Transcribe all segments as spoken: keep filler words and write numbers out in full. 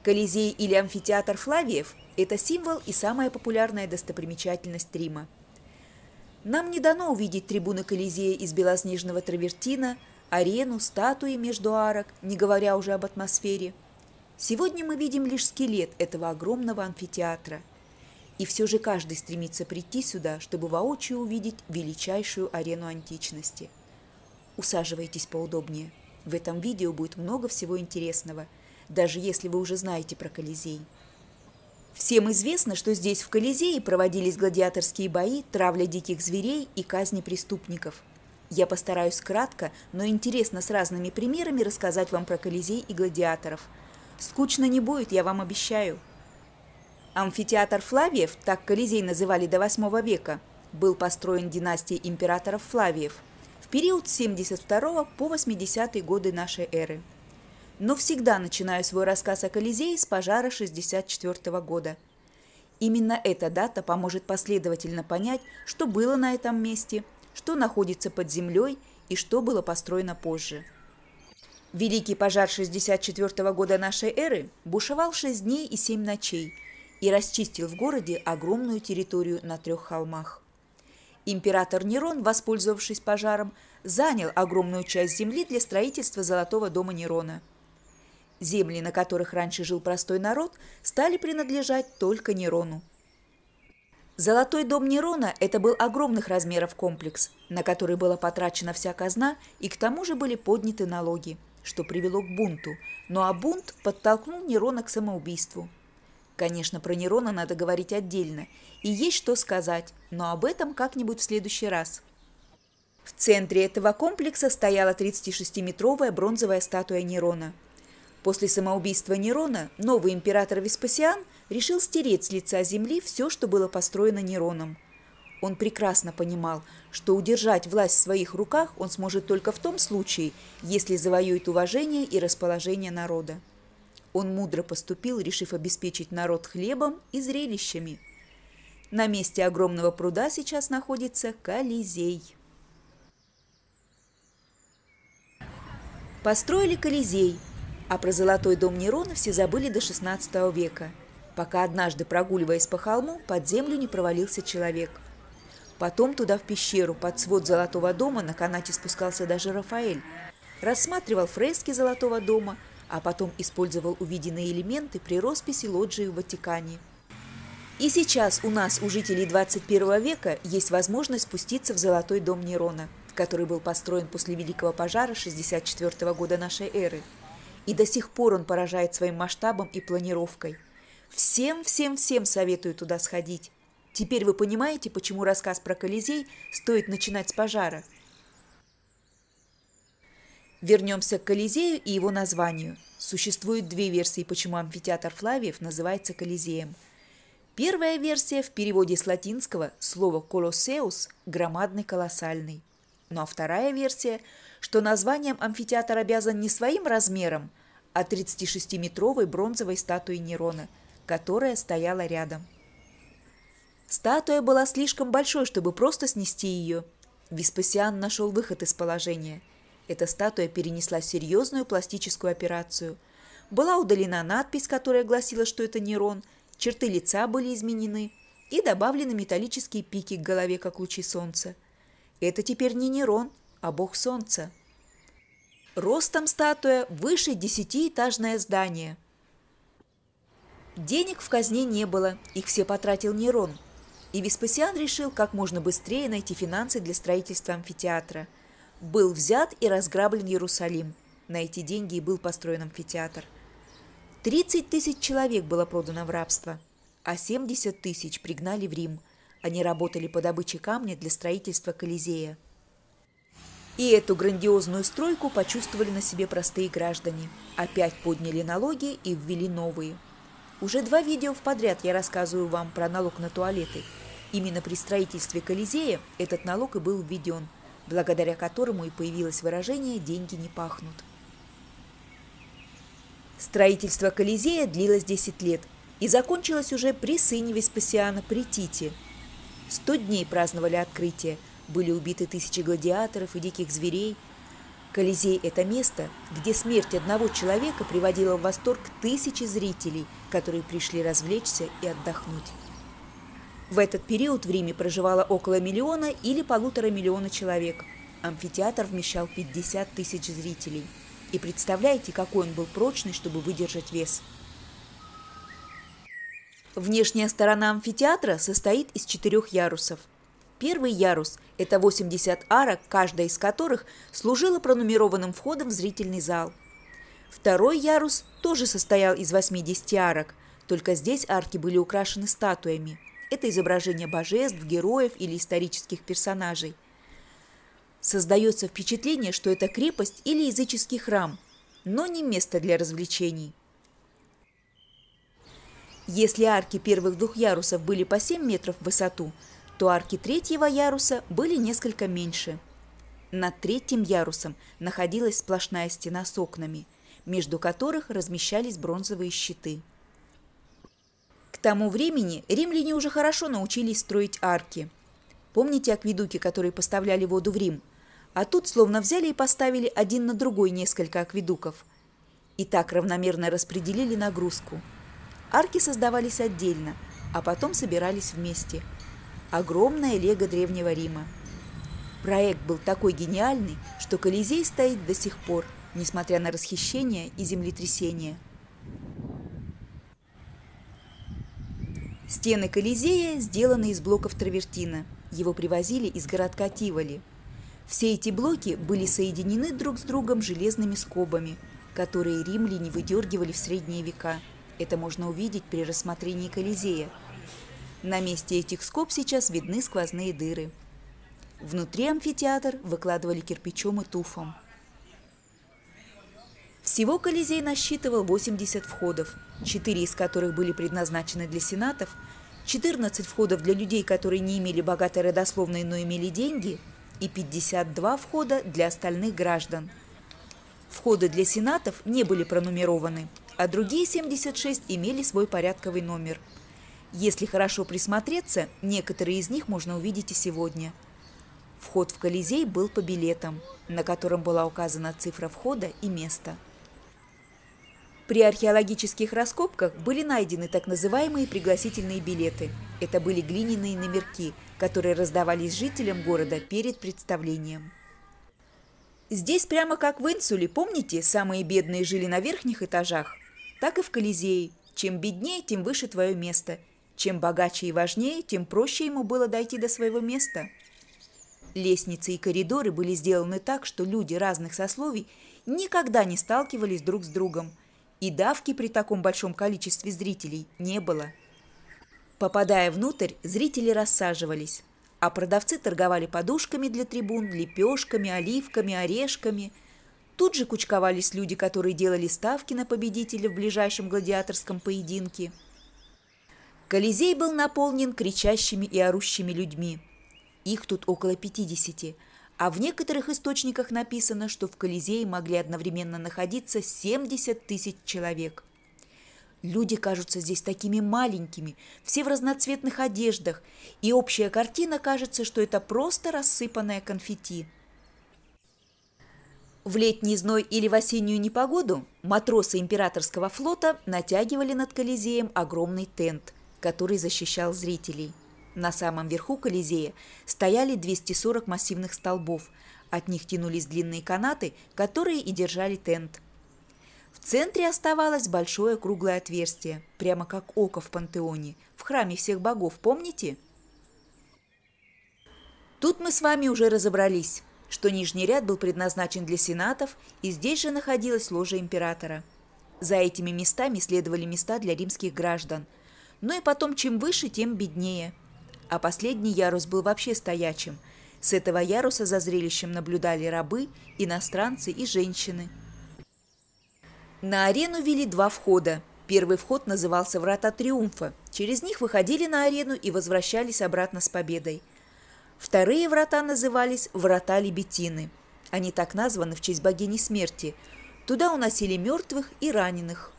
Колизей или амфитеатр Флавиев – это символ и самая популярная достопримечательность Рима. Нам не дано увидеть трибуны Колизея из белоснежного травертина, арену, статуи между арок, не говоря уже об атмосфере. Сегодня мы видим лишь скелет этого огромного амфитеатра. И все же каждый стремится прийти сюда, чтобы воочию увидеть величайшую арену античности. Усаживайтесь поудобнее. В этом видео будет много всего интересного, даже если вы уже знаете про Колизей. Всем известно, что здесь в Колизее проводились гладиаторские бои, травля диких зверей и казни преступников. Я постараюсь кратко, но интересно с разными примерами рассказать вам про Колизей и гладиаторов. Скучно не будет, я вам обещаю. Амфитеатр Флавиев, так Колизей называли до восьмого века, был построен династией императоров Флавиев в период с семьдесят второго по восьмидесятые годы нашей эры. Но всегда начинаю свой рассказ о Колизее с пожара шестьдесят четвёртого года. Именно эта дата поможет последовательно понять, что было на этом месте, что находится под землей и что было построено позже. Великий пожар шестьдесят четвёртого года нашей эры бушевал шесть дней и семь ночей и расчистил в городе огромную территорию на трех холмах. Император Нерон, воспользовавшись пожаром, занял огромную часть земли для строительства Золотого дома Нерона. Земли, на которых раньше жил простой народ, стали принадлежать только Нерону. Золотой дом Нерона – это был огромных размеров комплекс, на который была потрачена вся казна и к тому же были подняты налоги, что привело к бунту, ну а бунт подтолкнул Нерона к самоубийству. Конечно, про Нерона надо говорить отдельно, и есть что сказать, но об этом как-нибудь в следующий раз. В центре этого комплекса стояла тридцатишестиметровая бронзовая статуя Нерона. После самоубийства Нерона новый император Веспасиан решил стереть с лица земли все, что было построено Нероном. Он прекрасно понимал, что удержать власть в своих руках он сможет только в том случае, если завоюет уважение и расположение народа. Он мудро поступил, решив обеспечить народ хлебом и зрелищами. На месте огромного пруда сейчас находится Колизей. Построили Колизей, а про Золотой дом Нерона все забыли до шестнадцатого века, пока однажды, прогуливаясь по холму, под землю не провалился человек. Потом туда в пещеру, под свод Золотого дома, на канате спускался даже Рафаэль, рассматривал фрески Золотого дома, а потом использовал увиденные элементы при росписи лоджии в Ватикане. И сейчас у нас, у жителей двадцать первого века, есть возможность спуститься в Золотой дом Нерона, который был построен после Великого пожара шестьдесят четвёртого года нашей эры. И до сих пор он поражает своим масштабом и планировкой. Всем-всем-всем советую туда сходить. Теперь вы понимаете, почему рассказ про Колизей стоит начинать с пожара. Вернемся к Колизею и его названию. Существует две версии, почему амфитеатр Флавиев называется Колизеем. Первая версия в переводе с латинского слово «колоссеус» – громадный, колоссальный. Ну а вторая версия, что названием амфитеатр обязан не своим размером, а тридцатишестиметровой бронзовой статуей Нерона, которая стояла рядом. Статуя была слишком большой, чтобы просто снести ее. Веспасиан нашел выход из положения. Эта статуя перенесла серьезную пластическую операцию. Была удалена надпись, которая гласила, что это Нерон, черты лица были изменены и добавлены металлические пики к голове, как лучи солнца. Это теперь не Нерон, а бог солнца. Ростом статуя выше десятиэтажное здание. Денег в казне не было, их все потратил Нерон. И Веспасиан решил как можно быстрее найти финансы для строительства амфитеатра. Был взят и разграблен Иерусалим. На эти деньги и был построен амфитеатр. тридцать тысяч человек было продано в рабство, а семьдесят тысяч пригнали в Рим. Они работали по добыче камня для строительства Колизея. И эту грандиозную стройку почувствовали на себе простые граждане. Опять подняли налоги и ввели новые. Уже два видео подряд я рассказываю вам про налог на туалеты. Именно при строительстве Колизея этот налог и был введен, благодаря которому и появилось выражение «деньги не пахнут». Строительство Колизея длилось десять лет и закончилось уже при сыне Веспасиана, при Тите. Сто дней праздновали открытие, были убиты тысячи гладиаторов и диких зверей. Колизей – это место, где смерть одного человека приводила в восторг тысячи зрителей, которые пришли развлечься и отдохнуть. В этот период в Риме проживало около миллиона или полутора миллиона человек. Амфитеатр вмещал пятьдесят тысяч зрителей. И представляете, какой он был прочный, чтобы выдержать вес. Внешняя сторона амфитеатра состоит из четырех ярусов. Первый ярус – это восемьдесят арок, каждая из которых служила пронумерованным входом в зрительный зал. Второй ярус тоже состоял из восьмидесяти арок, только здесь арки были украшены статуями. Это изображения божеств, героев или исторических персонажей. Создается впечатление, что это крепость или языческий храм, но не место для развлечений. Если арки первых двух ярусов были по семь метров в высоту, то арки третьего яруса были несколько меньше. Над третьим ярусом находилась сплошная стена с окнами, между которых размещались бронзовые щиты. К тому времени римляне уже хорошо научились строить арки. Помните акведуки, которые поставляли воду в Рим? А тут словно взяли и поставили один на другой несколько акведуков. И так равномерно распределили нагрузку. Арки создавались отдельно, а потом собирались вместе. Огромное лего Древнего Рима. Проект был такой гениальный, что Колизей стоит до сих пор, несмотря на расхищение и землетрясения. Стены Колизея сделаны из блоков травертина. Его привозили из городка Тиволи. Все эти блоки были соединены друг с другом железными скобами, которые римляне выдергивали в средние века. Это можно увидеть при рассмотрении Колизея. На месте этих скоб сейчас видны сквозные дыры. Внутри амфитеатр выкладывали кирпичом и туфом. Всего Колизей насчитывал восемьдесят входов, четыре из которых были предназначены для сенатов, четырнадцать входов для людей, которые не имели богатой родословной, но имели деньги, и пятьдесят два входа для остальных граждан. Входы для сенатов не были пронумерованы, а другие семьдесят шесть имели свой порядковый номер. Если хорошо присмотреться, некоторые из них можно увидеть и сегодня. Вход в Колизей был по билетам, на котором была указана цифра входа и место. При археологических раскопках были найдены так называемые пригласительные билеты. Это были глиняные номерки, которые раздавались жителям города перед представлением. Здесь прямо как в Инсуле, помните, самые бедные жили на верхних этажах? Так и в Колизее. Чем беднее, тем выше твое место. Чем богаче и важнее, тем проще ему было дойти до своего места. Лестницы и коридоры были сделаны так, что люди разных сословий никогда не сталкивались друг с другом. И давки при таком большом количестве зрителей не было. Попадая внутрь, зрители рассаживались, а продавцы торговали подушками для трибун, лепешками, оливками, орешками. Тут же кучковались люди, которые делали ставки на победителя в ближайшем гладиаторском поединке. Колизей был наполнен кричащими и орущими людьми. Их тут около пятидесяти, а в некоторых источниках написано, что в Колизее могли одновременно находиться семьдесят тысяч человек. Люди кажутся здесь такими маленькими, все в разноцветных одеждах, и общая картина кажется, что это просто рассыпанное конфетти. В летний зной или в осеннюю непогоду матросы императорского флота натягивали над Колизеем огромный тент, который защищал зрителей. На самом верху Колизея стояли двести сорок массивных столбов. От них тянулись длинные канаты, которые и держали тент. В центре оставалось большое круглое отверстие, прямо как око в пантеоне, в храме всех богов, помните? Тут мы с вами уже разобрались, что нижний ряд был предназначен для сенатов, и здесь же находилась ложа императора. За этими местами следовали места для римских граждан. Ну и потом, чем выше, тем беднее. А последний ярус был вообще стоячим. С этого яруса за зрелищем наблюдали рабы, иностранцы и женщины. На арену вели два входа. Первый вход назывался «Врата Триумфа». Через них выходили на арену и возвращались обратно с победой. Вторые врата назывались «Врата Либетины». Они так названы в честь богини смерти. Туда уносили мертвых и раненых.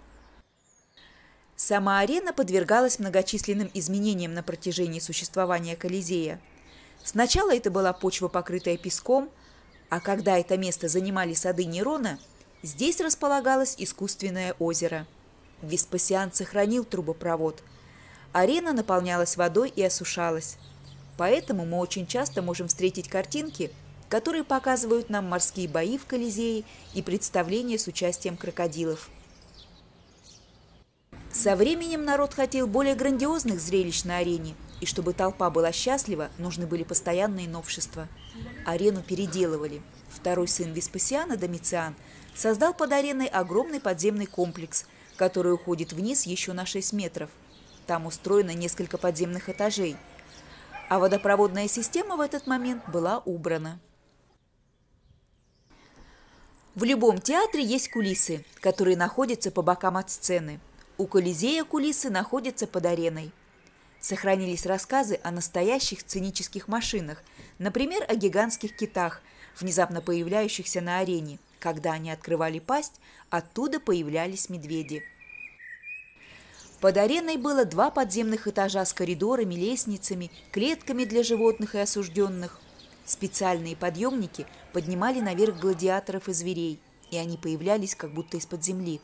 Сама арена подвергалась многочисленным изменениям на протяжении существования Колизея. Сначала это была почва, покрытая песком, А когда это место занимали сады Нерона, здесь располагалось искусственное озеро. Веспасиан сохранил трубопровод. Арена наполнялась водой и осушалась. Поэтому мы очень часто можем встретить картинки, которые показывают нам морские бои в Колизее и представления с участием крокодилов. Со временем народ хотел более грандиозных зрелищ на арене, и чтобы толпа была счастлива, нужны были постоянные новшества. Арену переделывали. Второй сын Веспасиана, Домициан, создал под ареной огромный подземный комплекс, который уходит вниз еще на шесть метров. Там устроено несколько подземных этажей, а водопроводная система в этот момент была убрана. В любом театре есть кулисы, которые находятся по бокам от сцены. У Колизея кулисы находятся под ареной. Сохранились рассказы о настоящих сценических машинах, например, о гигантских китах, внезапно появляющихся на арене. Когда они открывали пасть, оттуда появлялись медведи. Под ареной было два подземных этажа с коридорами, лестницами, клетками для животных и осужденных. Специальные подъемники поднимали наверх гладиаторов и зверей, и они появлялись как будто из-под земли.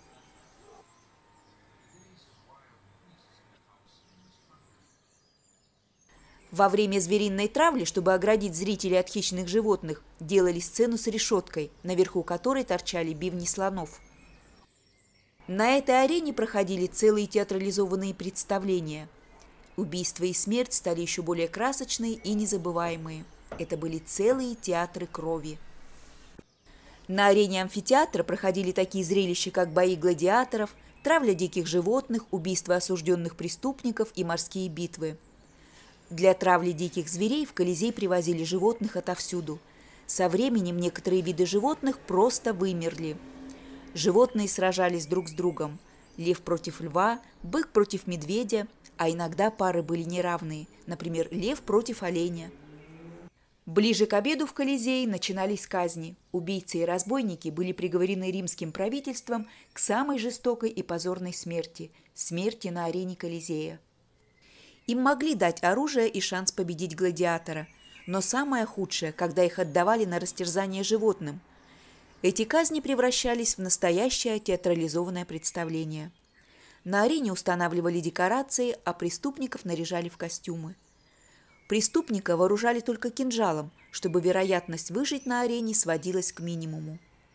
Во время звериной травли, чтобы оградить зрителей от хищных животных, делали сцену с решеткой, наверху которой торчали бивни слонов. На этой арене проходили целые театрализованные представления. Убийства и смерть стали еще более красочные и незабываемые. Это были целые театры крови. На арене амфитеатра проходили такие зрелища, как бои гладиаторов, травля диких животных, убийства осужденных преступников и морские битвы. Для травли диких зверей в Колизей привозили животных отовсюду. Со временем некоторые виды животных просто вымерли. Животные сражались друг с другом. Лев против льва, бык против медведя, а иногда пары были неравные, например, лев против оленя. Ближе к обеду в Колизее начинались казни. Убийцы и разбойники были приговорены римским правительством к самой жестокой и позорной смерти – смерти на арене Колизея. Им могли дать оружие и шанс победить гладиатора, но самое худшее, когда их отдавали на растерзание животным. Эти казни превращались в настоящее театрализованное представление. На арене устанавливали декорации, а преступников наряжали в костюмы. Преступника вооружали только кинжалом, чтобы вероятность выжить на арене сводилась к минимуму.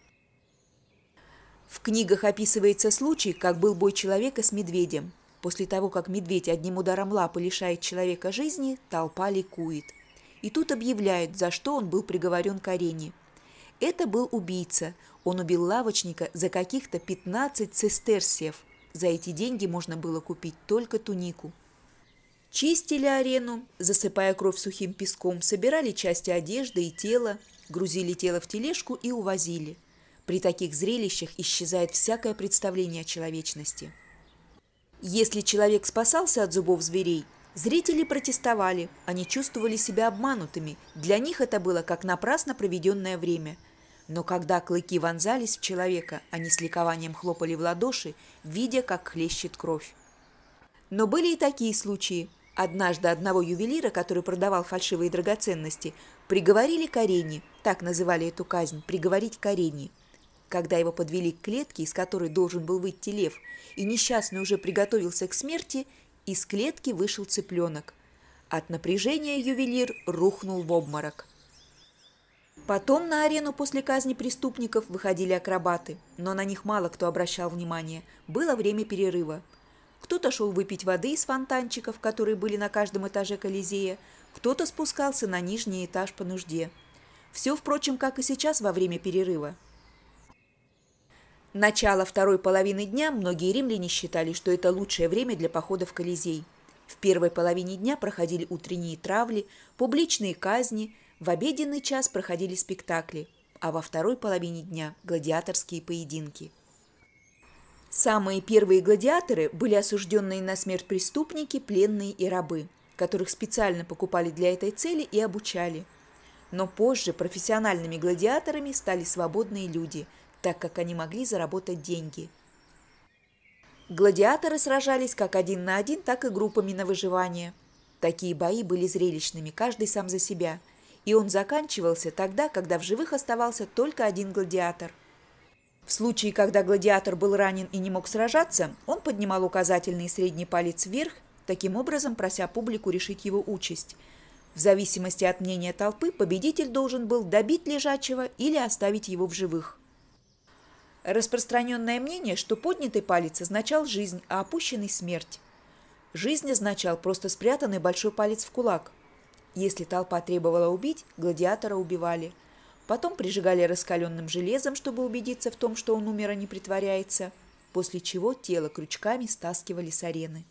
В книгах описывается случай, как был бой человека с медведем. После того, как медведь одним ударом лапы лишает человека жизни, толпа ликует. И тут объявляют, за что он был приговорен к арене. Это был убийца. Он убил лавочника за каких-то пятнадцать сестерсиев. За эти деньги можно было купить только тунику. Чистили арену, засыпая кровь сухим песком, собирали части одежды и тела, грузили тело в тележку и увозили. При таких зрелищах исчезает всякое представление о человечности. Если человек спасался от зубов зверей, зрители протестовали, они чувствовали себя обманутыми, для них это было как напрасно проведенное время. Но когда клыки вонзались в человека, они с ликованием хлопали в ладоши, видя, как хлещет кровь. Но были и такие случаи. Однажды одного ювелира, который продавал фальшивые драгоценности, приговорили к арене, так называли эту казнь, приговорить к арене. Когда его подвели к клетке, из которой должен был выйти лев, и несчастный уже приготовился к смерти, из клетки вышел цыпленок. От напряжения ювелир рухнул в обморок. Потом на арену после казни преступников выходили акробаты, но на них мало кто обращал внимание. Было время перерыва. Кто-то шел выпить воды из фонтанчиков, которые были на каждом этаже Колизея, кто-то спускался на нижний этаж по нужде. Все, впрочем, как и сейчас во время перерыва. Начало второй половины дня многие римляне считали, что это лучшее время для похода в Колизей. В первой половине дня проходили утренние травли, публичные казни, в обеденный час проходили спектакли, а во второй половине дня – гладиаторские поединки. Самые первые гладиаторы были осужденные на смерть преступники, пленные и рабы, которых специально покупали для этой цели и обучали. Но позже профессиональными гладиаторами стали свободные люди, так как они могли заработать деньги. Гладиаторы сражались как один на один, так и группами на выживание. Такие бои были зрелищными, каждый сам за себя, и он заканчивался тогда, когда в живых оставался только один гладиатор. В случае, когда гладиатор был ранен и не мог сражаться, он поднимал указательный и средний палец вверх, таким образом прося публику решить его участь. В зависимости от мнения толпы победитель должен был добить лежачего или оставить его в живых. Распространенное мнение, что поднятый палец означал жизнь, а опущенный – смерть. Жизнь означал просто спрятанный большой палец в кулак. Если толпа требовала убить, гладиатора убивали. Потом прижигали раскаленным железом, чтобы убедиться в том, что он умер, а не притворяется, после чего тело крючками стаскивали с арены.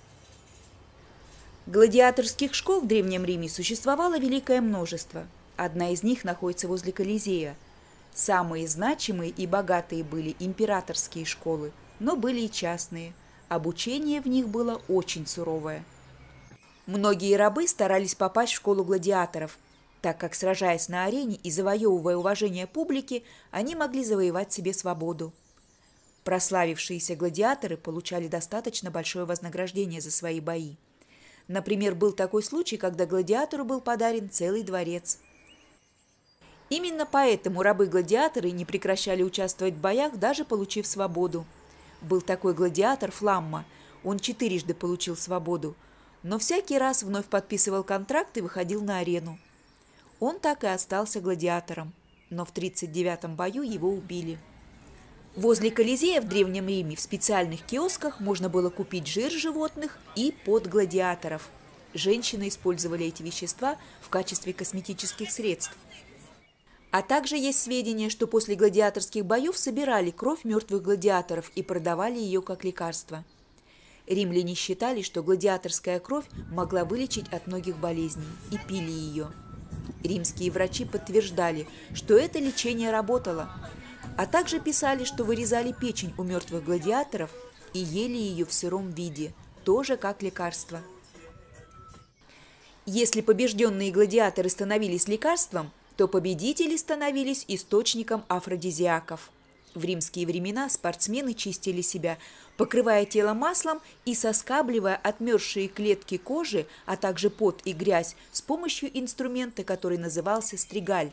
Гладиаторских школ в Древнем Риме существовало великое множество. Одна из них находится возле Колизея. Самые значимые и богатые были императорские школы, но были и частные. Обучение в них было очень суровое. Многие рабы старались попасть в школу гладиаторов, так как, сражаясь на арене и завоевывая уважение публики, они могли завоевать себе свободу. Прославившиеся гладиаторы получали достаточно большое вознаграждение за свои бои. Например, был такой случай, когда гладиатору был подарен целый дворец. Именно поэтому рабы-гладиаторы не прекращали участвовать в боях, даже получив свободу. Был такой гладиатор Фламма, он четырежды получил свободу, но всякий раз вновь подписывал контракт и выходил на арену. Он так и остался гладиатором, но в тридцать девятом бою его убили. Возле Колизея в Древнем Риме в специальных киосках можно было купить жир животных и пот гладиаторов. Женщины использовали эти вещества в качестве косметических средств. А также есть сведения, что после гладиаторских боев собирали кровь мертвых гладиаторов и продавали ее как лекарство. Римляне считали, что гладиаторская кровь могла вылечить от многих болезней, и пили ее. Римские врачи подтверждали, что это лечение работало, а также писали, что вырезали печень у мертвых гладиаторов и ели ее в сыром виде, тоже как лекарство. Если побежденные гладиаторы становились лекарством, то победители становились источником афродизиаков. В римские времена спортсмены чистили себя, покрывая тело маслом и соскабливая отмерзшие клетки кожи, а также пот и грязь с помощью инструмента, который назывался стригаль.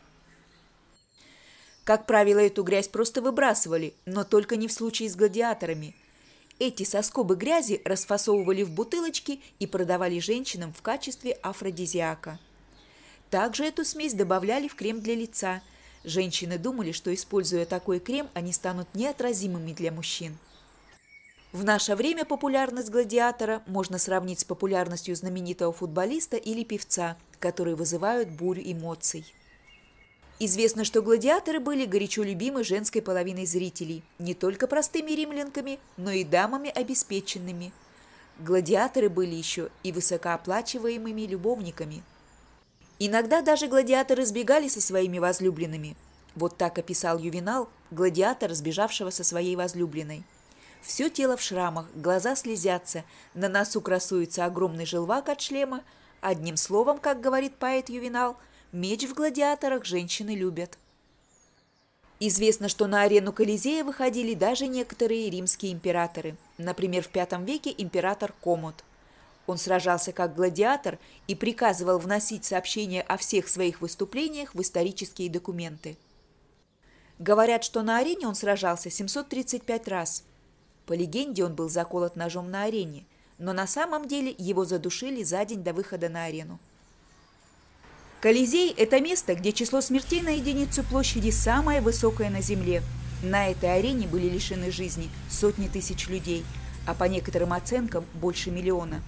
Как правило, эту грязь просто выбрасывали, но только не в случае с гладиаторами. Эти соскобы грязи расфасовывали в бутылочки и продавали женщинам в качестве афродизиака. Также эту смесь добавляли в крем для лица. Женщины думали, что, используя такой крем, они станут неотразимыми для мужчин. В наше время популярность гладиатора можно сравнить с популярностью знаменитого футболиста или певца, которые вызывают бурю эмоций. Известно, что гладиаторы были горячо любимы женской половиной зрителей, не только простыми римлянками, но и дамами обеспеченными. Гладиаторы были еще и высокооплачиваемыми любовниками. Иногда даже гладиаторы сбегали со своими возлюбленными. Вот так описал Ювенал гладиатора, сбежавшего со своей возлюбленной. Все тело в шрамах, глаза слезятся, на носу красуется огромный желвак от шлема. Одним словом, как говорит поэт Ювенал, меч в гладиаторах женщины любят. Известно, что на арену Колизея выходили даже некоторые римские императоры. Например, в пятом веке император Комод. Он сражался как гладиатор и приказывал вносить сообщения о всех своих выступлениях в исторические документы. Говорят, что на арене он сражался семьсот тридцать пять раз. По легенде, он был заколот ножом на арене, но на самом деле его задушили за день до выхода на арену. Колизей – это место, где число смертей на единицу площади самое высокое на Земле. На этой арене были лишены жизни сотни тысяч людей, а по некоторым оценкам больше миллиона.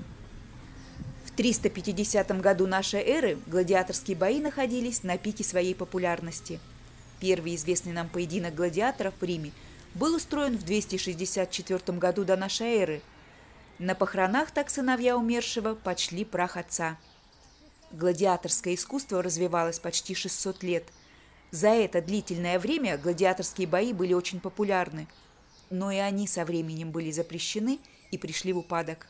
В триста пятидесятом году нашей эры гладиаторские бои находились на пике своей популярности. Первый известный нам поединок гладиаторов в Риме был устроен в двести шестьдесят четвёртом году до нашей эры. На похоронах так сыновья умершего почли прах отца. Гладиаторское искусство развивалось почти шестьсот лет. За это длительное время гладиаторские бои были очень популярны, но и они со временем были запрещены и пришли в упадок.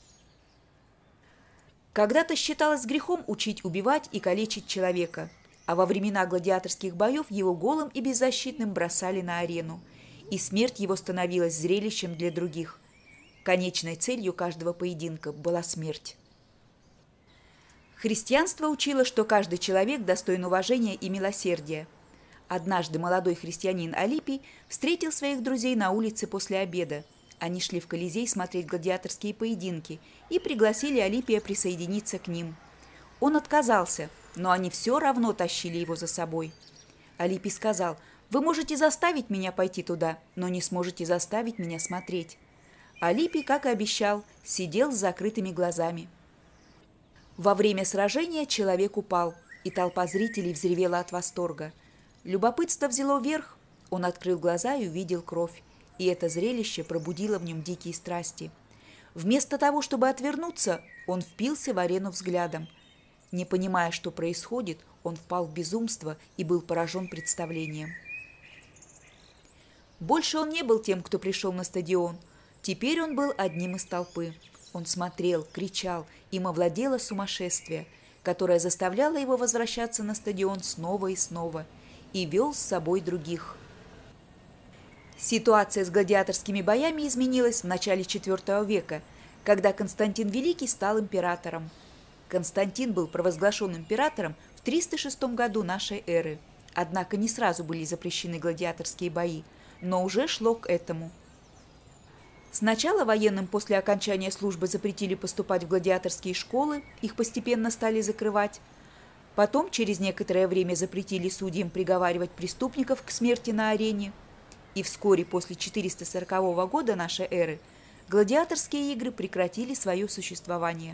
Когда-то считалось грехом учить убивать и калечить человека, а во времена гладиаторских боев его голым и беззащитным бросали на арену, и смерть его становилась зрелищем для других. Конечной целью каждого поединка была смерть. Христианство учило, что каждый человек достоин уважения и милосердия. Однажды молодой христианин Алипий встретил своих друзей на улице после обеда. Они шли в Колизей смотреть гладиаторские поединки и пригласили Алипия присоединиться к ним. Он отказался, но они все равно тащили его за собой. Алипий сказал: «Вы можете заставить меня пойти туда, но не сможете заставить меня смотреть». Алипий, как и обещал, сидел с закрытыми глазами. Во время сражения человек упал, и толпа зрителей взревела от восторга. Любопытство взяло верх, он открыл глаза и увидел кровь, и это зрелище пробудило в нем дикие страсти. Вместо того, чтобы отвернуться, он впился в арену взглядом. Не понимая, что происходит, он впал в безумство и был поражен представлением. Больше он не был тем, кто пришел на стадион. Теперь он был одним из толпы. Он смотрел, кричал, им овладело сумасшествие, которое заставляло его возвращаться на стадион снова и снова, и вел с собой других. Ситуация с гладиаторскими боями изменилась в начале четвёртого века, когда Константин Великий стал императором. Константин был провозглашен императором в триста шестом году нашей эры, однако не сразу были запрещены гладиаторские бои, но уже шло к этому. Сначала военным после окончания службы запретили поступать в гладиаторские школы, их постепенно стали закрывать. Потом через некоторое время запретили судьям приговаривать преступников к смерти на арене. И вскоре после четыреста сорокового года нашей эры гладиаторские игры прекратили свое существование.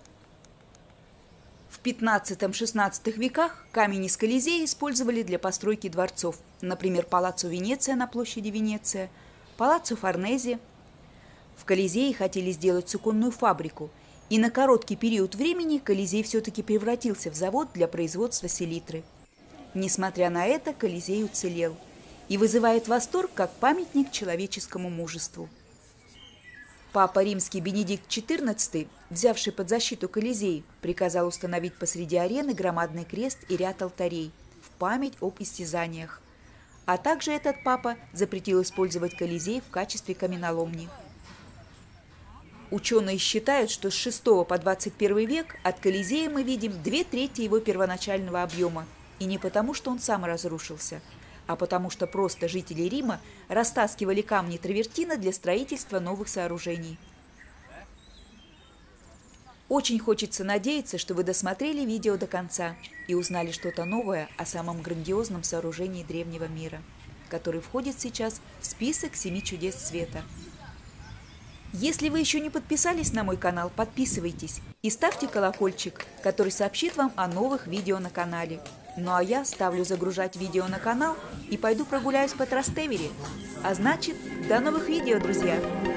В пятнадцатом-шестнадцатом веках камень из Колизея использовали для постройки дворцов, например, Палаццо Венеция на площади Венеция, Палаццо Форнезе. В Колизее хотели сделать суконную фабрику, и на короткий период времени Колизей все-таки превратился в завод для производства селитры. Несмотря на это, Колизей уцелел и вызывает восторг как памятник человеческому мужеству. Папа Римский Бенедикт четырнадцатый, взявший под защиту Колизей, приказал установить посреди арены громадный крест и ряд алтарей в память об истязаниях. А также этот папа запретил использовать Колизей в качестве каменоломни. Ученые считают, что с шестого по двадцать первый век от Колизея мы видим две трети его первоначального объема, и не потому, что он сам разрушился, а потому что просто жители Рима растаскивали камни Травертина для строительства новых сооружений. Очень хочется надеяться, что вы досмотрели видео до конца и узнали что-то новое о самом грандиозном сооружении древнего мира, который входит сейчас в список семи чудес света. Если вы еще не подписались на мой канал, подписывайтесь и ставьте колокольчик, который сообщит вам о новых видео на канале. Ну а я ставлю загружать видео на канал и пойду прогуляюсь по Трастевере. А значит, до новых видео, друзья!